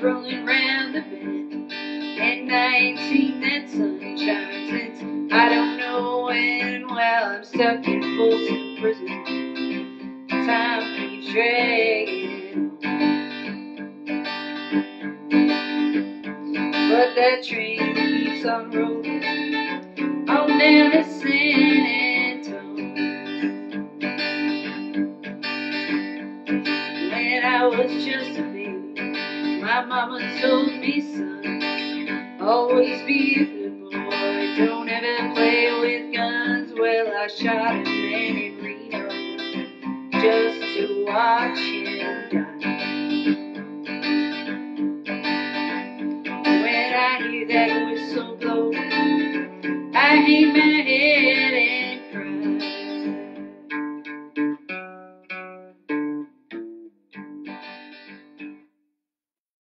rolling round the bend, and I ain't seen that sunshine since I don't know when. Well, I'm stuck in Folsom prison. Time keeps dragging on, but that train keeps on rolling on down to San Antonio. When I was just a baby, my mama told me, son, always be a good boy, don't ever play with guns. Well, I shot a man in Reno just to watch him die. When I hear that whistle blow, I ain't mad.